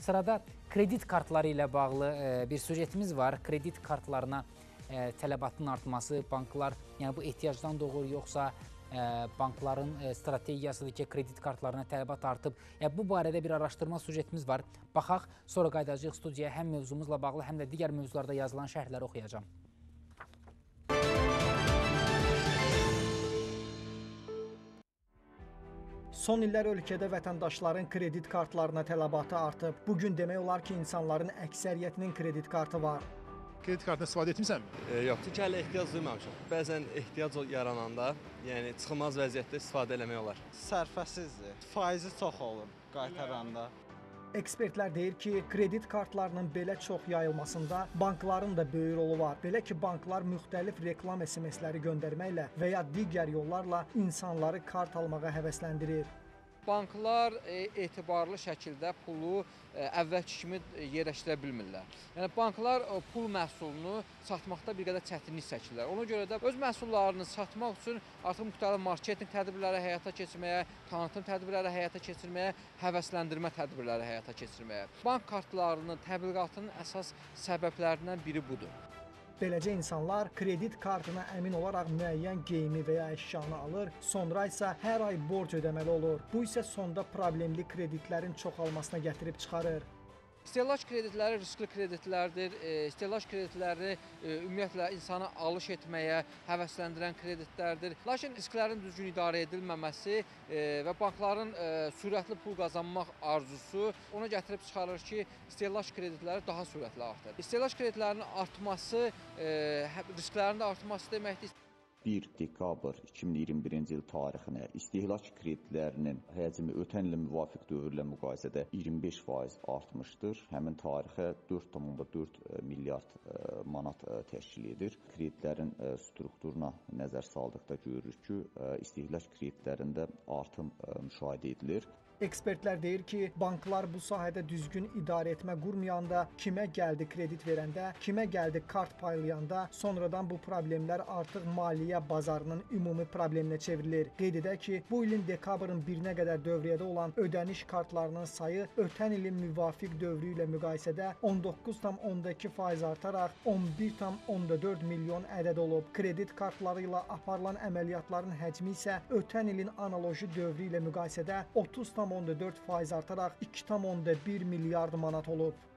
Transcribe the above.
Sırada kredit kartları ilə bağlı bir süjetimiz var. Kredit kartlarına tələbatın artması, banklar, yəni bu ehtiyacdan doğur, yoxsa bankların strategiyasıdır ki, kredit kartlarına tələbat artıb. Bu barədə bir araşdırma süjetimiz var. Baxaq, sonra qayıdacağıq studiyaya həm mövzumuzla bağlı, həm də digər mövzularda yazılan şərhləri oxuyacağım. Son illər ölkədə vətəndaşların kredit kartlarına tələbatı artıb. Bugün demək olar ki, insanların əksəriyyətinin kredit kartı var. Kredit kartından istifadə etmisənmi? Yox, çünki hələ ehtiyac duymamışam. Bəzən ehtiyac yarananda, yəni çıxılmaz vəziyyətdə istifadə eləmək olar. Sərfəsizdir, faizi çox olur qaytaranda. Ekspertlər deyir ki, kredit kartlarının belə çox yayılmasında bankların da böyük rolu var. Belə ki, banklar müxtəlif reklam SMS-ləri göndərməklə və ya digər yollarla insanları kart almağa həvəsləndirir. Banklar etibarlı şəkildə pulu əvvəlki kimi yerləşdirə bilmirlər. Yəni banklar pul məhsulunu satmaqda bir qədər çətinlik çəkirlər. Ona görə də öz məhsullarını satmaq üçün artıq müxtəlif marketinq tədbirləri həyata keçirməyə, tanıtım tədbirləri həyata keçirməyə, həvəsləndirmə tədbirləri həyata keçirməyə. Bank kartlarının təbliğatının əsas səbəblərindən biri budur. Beləcə insanlar kredit kartına əmin olaraq müəyyən geyimi və ya əşyanı alır, sonra isə hər ay borc ödəməli olur. Bu isə sonda problemli kreditlərin çoxalmasına gətirib çıxarır. İstehlak kreditləri riskli kreditlərdir. İstehlak kreditləri ümumiyyətlə insanı alış etməyə həvəsləndirən kreditlərdir. Lakin risklərin düzgün idarə edilməməsi və bankların sürətli pul qazanmaq arzusu ona gətirib çıxarır ki, istehlak kreditləri daha sürətli artır. İstehlak kreditlərinin artması, risklərin də artması deməkdir. 1 dekabr 2021-ci il tarixinə istehlak kreditlərinin həcmi ötən ilə müvafiq dövrlə müqayisədə 25% artmışdır. Həmin tarixə 4,4 milyard manat təşkil edir. Kreditlərin strukturuna nəzər saldıqda görürük ki, istehlak kreditlərində artım müşahidə edilir. Ekspertlər deyir ki, banklar bu sahədə düzgün idarə etmə qurmayanda, kimə gəldi kredit verəndə, kimə gəldi kart paylayanda, sonradan bu problemlər artıq maliyyə bazarının ümumi probleminə çevrilir. Qeyd edək ki, bu ilin dekabrın 1-nə qədər dövriyyədə olan ödəniş kartlarının sayı ötən ilin müvafiq dövrü ilə müqayisədə 19,2% artaraq 11,4 milyon ədəd olub. Kredit kartları ilə aparılan əməliyyatların həcmi isə ötən ilin analoji dövrü ilə müqayisədə 30,4% artaraq 2,1 milyard manat olub.